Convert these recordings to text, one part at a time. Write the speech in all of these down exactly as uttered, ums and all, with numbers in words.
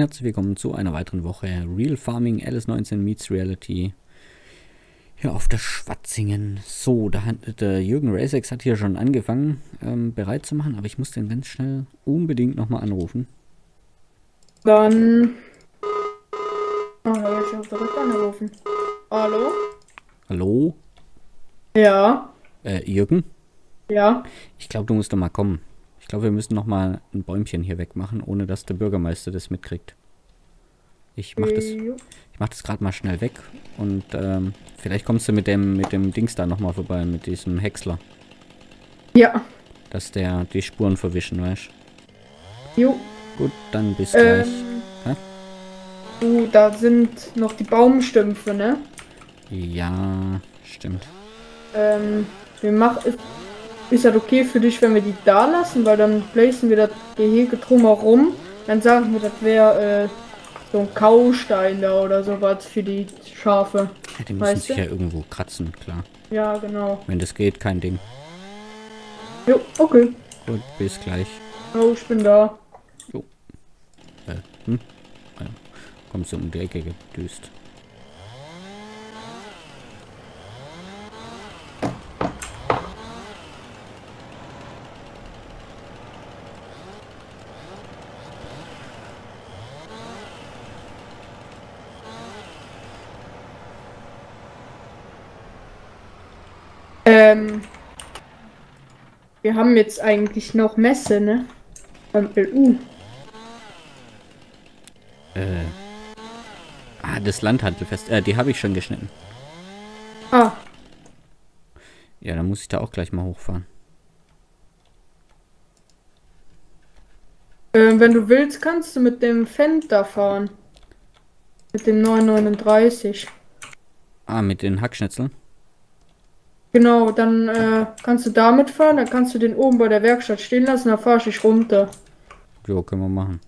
herzlich willkommen zu einer weiteren Woche Real Farming Alice neunzehn meets Reality hier auf der Schwatzingen. So, da hat der Jürgen Racex hat hier schon angefangen ähm, bereit zu machen, aber ich muss den ganz schnell unbedingt nochmal anrufen. Dann... Oh, da will ich auch direkt anrufen. Hallo? Hallo? Ja. Äh, Jürgen? Ja. Ich glaube, du musst doch mal kommen. Ich glaube, wir müssen noch mal ein Bäumchen hier wegmachen, ohne dass der Bürgermeister das mitkriegt. Ich mach das, ich mach das gerade mal schnell weg und ähm, vielleicht kommst du mit dem mit dem Dings da noch mal vorbei, mit diesem Häcksler. Ja. Dass der die Spuren verwischen, weißt du? Jo. Gut, dann bis ähm, gleich. Hä? Du, da sind noch die Baumstümpfe, ne? Ja, stimmt. Ähm, wir machen... Ist das okay für dich, wenn wir die da lassen? Weil dann placen wir das Gehege drumherum. Dann sagen wir, das wäre äh, so ein Kaustein da oder sowas für die Schafe. Ja, die müssen sich ja irgendwo kratzen, klar. Ja, genau. Wenn das geht, kein Ding. Jo, okay. Gut, bis gleich. Oh, ich bin da. Jo. Äh, hm? Also, kommst du um die Ecke gedüst. Ähm, wir haben jetzt eigentlich noch Messe, ne? Beim L U. Äh. Ah, das Landhandelfest. Äh, die habe ich schon geschnitten. Ah. Ja, dann muss ich da auch gleich mal hochfahren. Ähm, wenn du willst, kannst du mit dem Fendt da fahren. Mit dem neun neununddreißig. Ah, mit den Hackschnitzeln? Genau, dann äh, kannst du damit fahren, dann kannst du den oben bei der Werkstatt stehen lassen, dann fahr ich runter. Jo, können wir machen.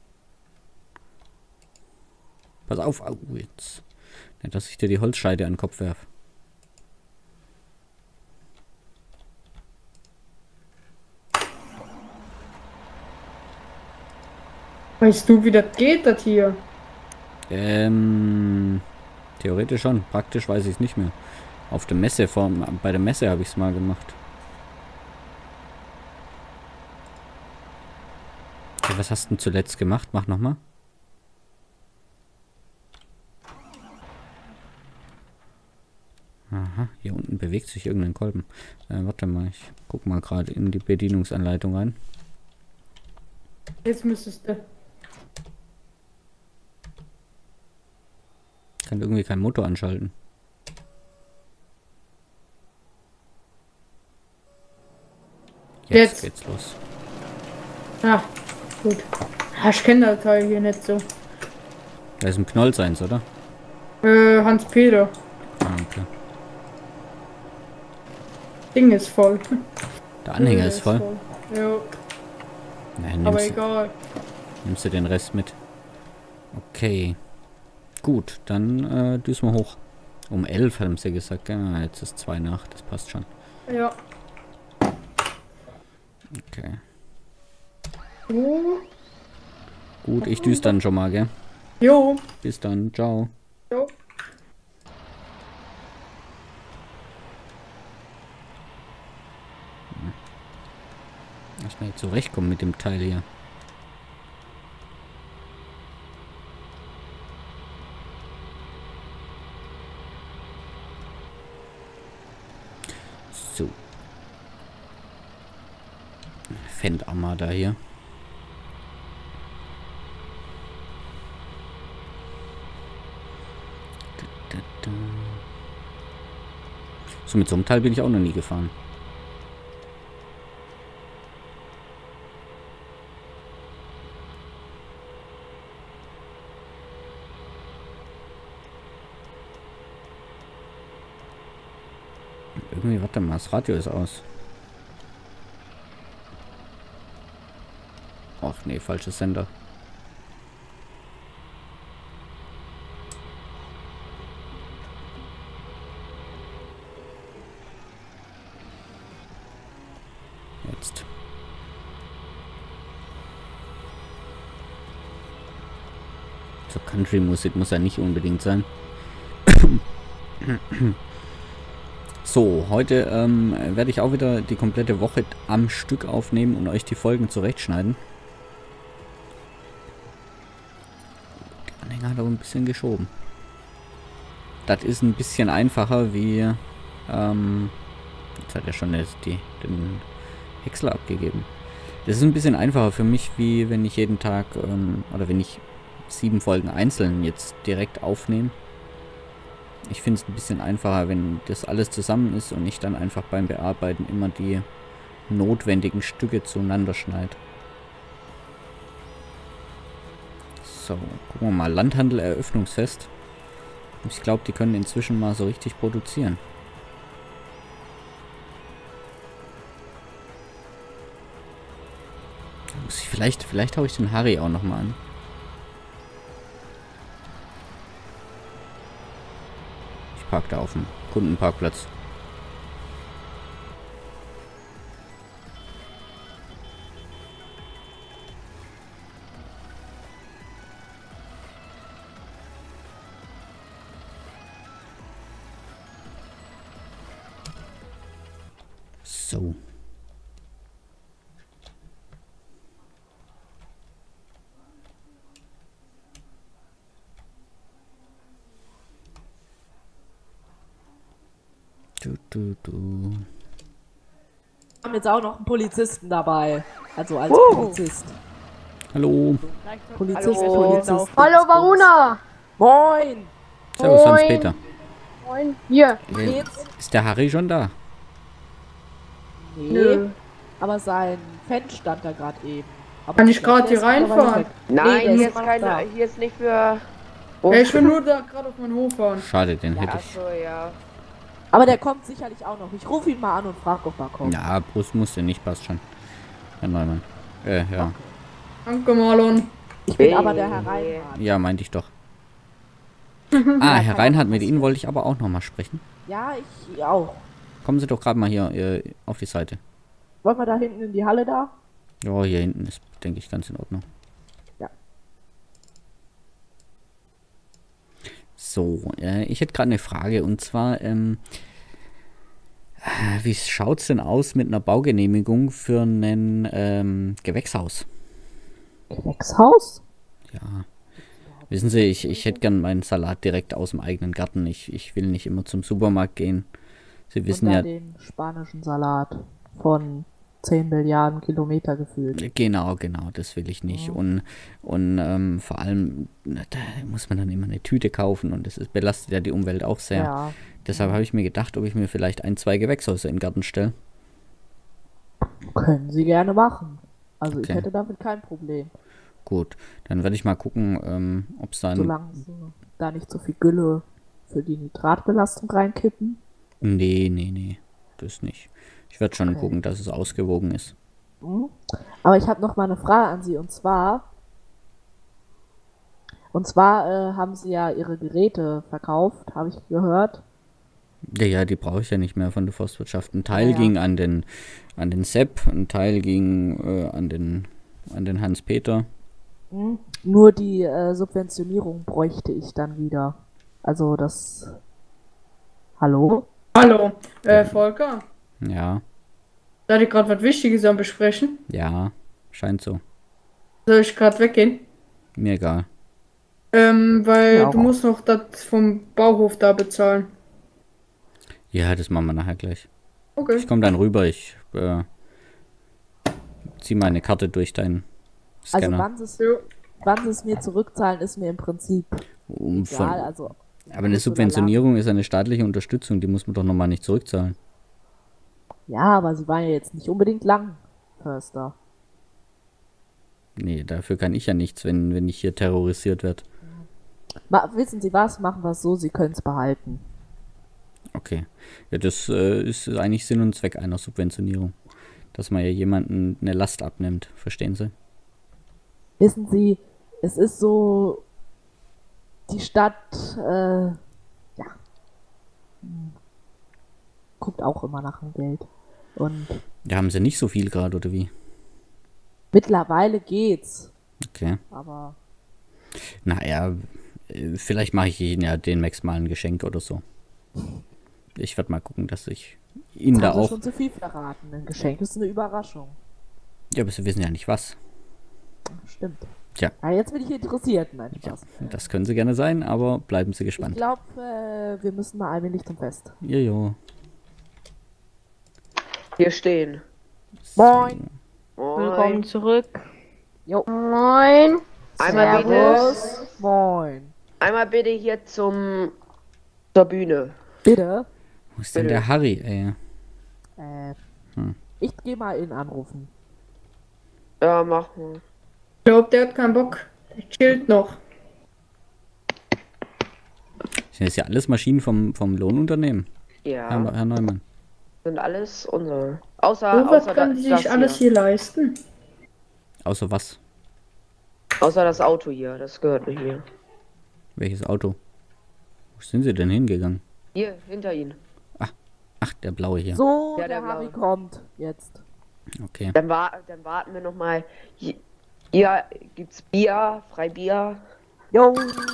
Pass auf, au, jetzt. Nicht, dass ich dir die Holzscheide an den Kopf werf. Weißt du, wie das geht, das hier? Ähm, theoretisch schon. Praktisch weiß ich es nicht mehr. Auf der Messe, vor, bei der Messe habe ich es mal gemacht. Okay, was hast du denn zuletzt gemacht? Mach nochmal. Aha, hier unten bewegt sich irgendein Kolben. Äh, warte mal, ich guck mal gerade in die Bedienungsanleitung rein. Jetzt müsstest du. Ich kann irgendwie keinen Motor anschalten. Jetzt, Jetzt geht's los. Ah, gut. Ah, ich kenne das Teil hier nicht so. Da ist ein Knoll seins, oder? Äh, Hans-Peter. Ah, okay. Ding ist voll. Der Anhänger ja, ist voll. voll. Ja. Na, aber egal. Nimmst du den Rest mit? Okay. Gut, dann äh, düsen wir hoch. Um elf haben sie gesagt. Ja, jetzt ist zwei nach. Das passt schon. Ja. Okay. Oh. Gut, ich düse dann schon mal, gell? Jo. Bis dann. Ciao. Jo. Lass mal jetzt zurechtkommen mit dem Teil hier. So. Fendt Armada hier. Da, da, da. So, mit so einem Teil bin ich auch noch nie gefahren. Irgendwie, warte mal, das Radio ist aus. Ach nee, falsches Sender. Jetzt. Also Country-Musik muss ja nicht unbedingt sein. So, heute ähm, werde ich auch wieder die komplette Woche am Stück aufnehmen und euch die Folgen zurechtschneiden. Der Anhänger hat aber ein bisschen geschoben. Das ist ein bisschen einfacher wie... Ähm, jetzt hat er schon das, die, den Häcksler abgegeben. Das ist ein bisschen einfacher für mich, wie wenn ich jeden Tag, ähm, oder wenn ich sieben Folgen einzeln jetzt direkt aufnehme. Ich finde es ein bisschen einfacher, wenn das alles zusammen ist und ich dann einfach beim Bearbeiten immer die notwendigen Stücke zueinander schneide. So, gucken wir mal. Landhandel Eröffnungsfest. Ich glaube, die können inzwischen mal so richtig produzieren. Muss ich vielleicht, vielleicht haue ich den Harry auch nochmal an. Ich parke da auf dem Kundenparkplatz. So. Du, du, du. Wir haben jetzt auch noch einen Polizisten dabei. Also als Uh. Polizist. Hallo. Polizist, Hallo. Polizist. Hallo, Varuna! Moin! Servus, Moin. Hans-Peter. Moin. Hier. Wie geht's? Ist der Harry schon da? Nee, Nö. aber sein Fan stand da gerade eben. Aber Kann ich glaub, gerade der hier ist mittlerweile reinfahren? weg. Nein, Nee, der hier, ist immer noch kein, da. hier ist nicht für... Ey, ich will nur da gerade auf meinen Hof fahren. Schade, den hätte ich. Achso, ja. Aber der kommt sicherlich auch noch. Ich rufe ihn mal an und frage, ob er kommt. Ja, Brust musste nicht, passt schon. Herr Neumann. Äh, ja. Danke, Marlon. Ich bin aber der Herr Reinhardt. Ja, meinte ich doch. Ah, Herr Reinhardt, mit Ihnen wollte ich aber auch nochmal sprechen. Ja, ich auch. Kommen Sie doch gerade mal hier äh, auf die Seite. Wollen wir da hinten in die Halle da? Ja, hier hinten ist, denke ich, ganz in Ordnung. Ja. So, äh, ich hätte gerade eine Frage und zwar, ähm, äh, wie schaut's denn aus mit einer Baugenehmigung für ein ähm, Gewächshaus? Gewächshaus? Ja. Wissen Sie, ich, ich hätte gern meinen Salat direkt aus dem eigenen Garten. Ich, ich will nicht immer zum Supermarkt gehen. Sie wissen und ja. dann den spanischen Salat von zehn Milliarden Kilometer gefühlt. Genau, genau, das will ich nicht. Ja. Und, und ähm, vor allem, na, da muss man dann immer eine Tüte kaufen und das ist, belastet ja die Umwelt auch sehr. Ja. Deshalb habe ich mir gedacht, ob ich mir vielleicht ein, zwei Gewächshäuser in den Garten stelle. Können Sie gerne machen. Also Okay. ich hätte damit kein Problem. Gut, dann werde ich mal gucken, ähm, ob es dann... Solange Sie da nicht so viel Gülle für die Nitratbelastung reinkippen. Nee, nee, nee, das nicht. Ich werde schon Okay. gucken, dass es ausgewogen ist. Mhm. Aber ich habe noch mal eine Frage an Sie und zwar und zwar äh, haben Sie ja Ihre Geräte verkauft, habe ich gehört. Ja, ja, die brauche ich ja nicht mehr von der Forstwirtschaft. Ein Teil Ja, ja. ging an den, an den Sepp, ein Teil ging äh, an den, an den Hans-Peter. Mhm. Nur die äh, Subventionierung bräuchte ich dann wieder. Also das... Hallo? Hallo, äh, Volker. Ja, Seid ihr gerade was Wichtiges am Besprechen? ja, scheint so. Soll ich gerade weggehen? Mir egal. Ähm, weil Ja, du auch. musst noch das vom Bauhof da bezahlen. Ja, das machen wir nachher gleich. Okay. Ich komme dann rüber, ich äh, ziehe meine Karte durch deinen Also Scanner. wann Sie es Jo. wann Sie es mir zurückzahlen, ist mir im Prinzip Um von, egal. Also aber eine kurz oder Subventionierung ist eine staatliche Unterstützung, die muss man doch nochmal nicht zurückzahlen. Ja, aber Sie waren ja jetzt nicht unbedingt Langförster. Nee, dafür kann ich ja nichts, wenn, wenn ich hier terrorisiert werde. Ma wissen Sie was? Machen wir es so, Sie können es behalten. Okay. Ja, das äh, ist eigentlich Sinn und Zweck einer Subventionierung. Dass man ja jemanden eine Last abnimmt, verstehen Sie? Wissen Sie, es ist so, die Stadt, äh, ja, hm, guckt auch immer nach dem Geld. Und Da haben Sie nicht so viel gerade, oder wie? mittlerweile geht's, Okay. aber Naja, äh, vielleicht mache ich Ihnen ja den Max mal ein Geschenk oder so. Ich werde mal gucken, dass ich Ihnen Jetzt da haben Sie auch... schon zu viel verraten. Ein Geschenk ist eine Überraschung. Ja, aber Sie wissen ja nicht was. Stimmt. Tja. Ah, jetzt bin ich interessiert, nein, Spaß. Das können Sie gerne sein, aber bleiben Sie Ich gespannt. glaube, äh, wir müssen mal allmählich zum Fest. Jojo. Hier stehen. Moin. Moin. Willkommen zurück. Jo. Moin. Einmal bitte, Servus. Moin. einmal bitte hier zum zur Bühne. Bitte? Wo ist denn Bitte. der Harry, ey? Äh, Hm. ich gehe mal ihn anrufen. Ja, mach mal. Ich glaube, der hat keinen Bock. Der chillt noch. Sind das ja alles Maschinen vom, vom Lohnunternehmen, Ja, Herr, Herr Neumann? sind alles unsere. Außer, So was außer können da- die das sich alles hier. hier leisten? Außer was? Außer das Auto hier, das gehört nicht mir. Welches Auto? Wo sind Sie denn hingegangen? Hier, hinter Ihnen. Ach, der blaue hier. So, Ja, der, der Harry Blaue. kommt jetzt. Okay. Dann, wa dann warten wir noch mal. Hier, hier gibt's Bier, Freibier. Jo.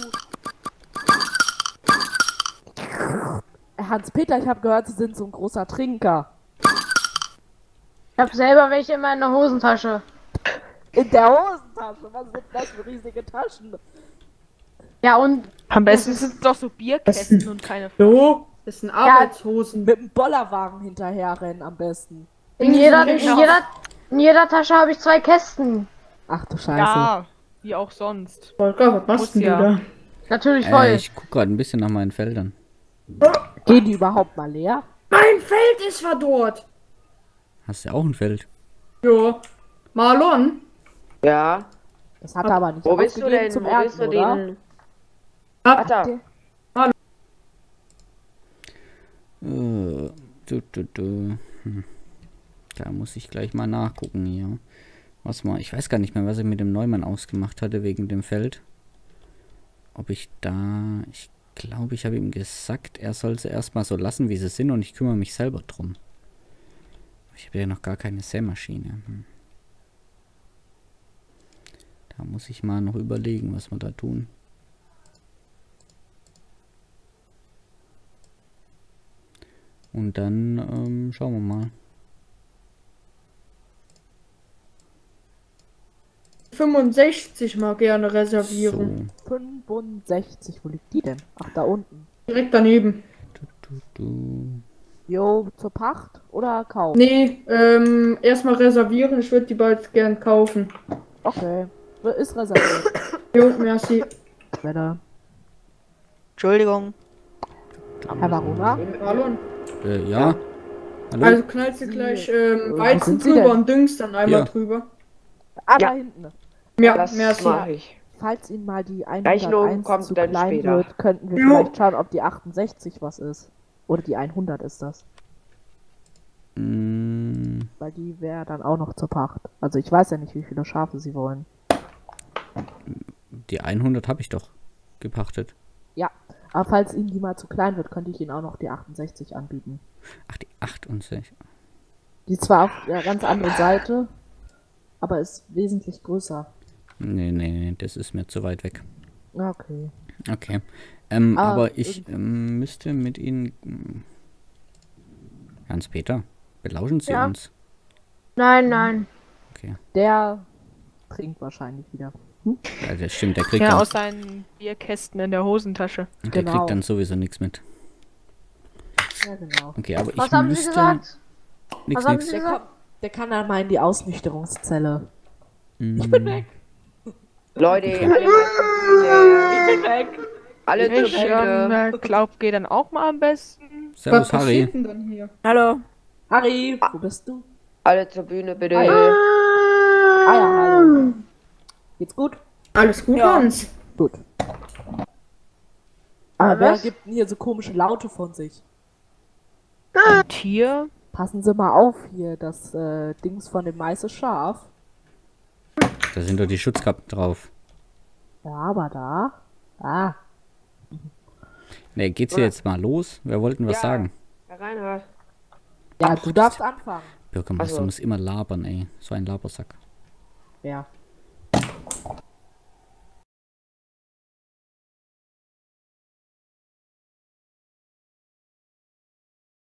Hans-Peter, ich habe gehört, Sie sind so ein großer Trinker. Ich hab selber welche in meiner Hosentasche. In der Hosentasche? Was sind das für riesige Taschen? Ja, und Am besten sind es doch so Bierkästen und keine So, das sind Arbeitshosen. Mit dem Bollerwagen hinterherrennen am besten. in jeder, in jeder, in jeder Tasche habe ich zwei Kästen. Ach du Scheiße. Ja, wie auch sonst. Volker, was machst Muss denn du ja. da? Natürlich voll. Äh, ich gucke gerade ein bisschen nach meinen Feldern. Gehen die überhaupt mal leer? Mein Feld ist verdorrt. Hast du auch ein Feld? Ja. Marlon? Ja. Das hat er aber nicht Wo bist du aufgegeben denn? zum Wo bist Ernten, du oder? denn? Ab. Ach, da. Äh, du, du, du. Hm. Da muss ich gleich mal nachgucken hier. Was mal, ich weiß gar nicht mehr, was ich mit dem Neumann ausgemacht hatte wegen dem Feld. Ob ich da, ich glaube, ich habe ihm gesagt, er soll sie erstmal so lassen, wie sie sind, und ich kümmere mich selber drum. Ich habe ja noch gar keine Sämaschine. Hm. Da muss ich mal noch überlegen, was wir da tun. Und dann ähm, schauen wir mal. fünfundsechzig mal gerne reservieren. So. fünfundsechzig, wo liegt die denn? Ach, da unten. Direkt daneben. Du, du. Jo, zur Pacht oder Kauf? Nee, ähm, erstmal reservieren. Ich würde die bald gern kaufen. Okay. Ist reserviert. Jo, merci. Bitte. Entschuldigung. Herr Varuna? Marlon. Äh, ja. Hallo? Also knallst du gleich ähm, Wo Weizen sind Sie drüber denn? und düngst dann einmal Ja. drüber. Ah, Ja. da hinten. Ja, Das merci. mache ich. Falls Ihnen mal die Rechnung hunderteins kommt zu dann klein später. wird, könnten wir Jo. vielleicht schauen, ob die achtundsechzig was ist. Oder die hundert ist das. Mm, Weil die wäre dann auch noch zur Pacht. Also ich weiß ja nicht, wie viele Schafe Sie wollen. die hundert habe ich doch gepachtet. Ja, aber falls Ihnen die mal zu klein wird, könnte ich Ihnen auch noch die achtundsechzig anbieten. Ach, die achtundsechzig. Die ist zwar auf der ganz anderen Seite, aber ist wesentlich größer. Nee, nee, nee, das ist mir zu weit weg. Okay. Okay. Ähm, Ah, aber ich ähm, müsste mit Ihnen... hm, Hans-Peter, belauschen Sie Ja. uns. Nein, nein. Okay. Der trinkt wahrscheinlich wieder. Ja, das stimmt, der kriegt, Ja, dann, aus seinen Bierkästen in der Hosentasche. der genau. kriegt dann sowieso nichts mit. Ja, genau. Okay, aber ich Was haben Sie müsste... gesagt? Nix, Was haben nix. Sie Der, gesagt? kommt, der kann dann mal in die Ausnüchterungszelle. Mm, Leute, Okay. alle mal zur Bühne. Ich bin weg. Alle zur Ich Bühne. ähm, glaub, geh dann auch mal am besten. Servus, Was Harry. passiert denn dann hier? Hallo. Harry, wo bist du? Alle zur Bühne, bitte. Ah, ja. Ah ja, hallo. Geht's gut? Alles gut, Ja. Hans? Gut. Aber wer Was? gibt denn hier so komische Laute von sich? Ein Tier. Passen Sie mal auf hier, das äh, Dings von dem Mais ist scharf. Da sind doch die Schutzkappen drauf. Ja, aber da. Ah, Ne, geht's hier jetzt mal los? Wer wollten was Ja. sagen? Herr Reinhardt. ja, du darfst anfangen. Bürgermeister Ach so. muss immer labern, ey. So ein Labersack. Ja.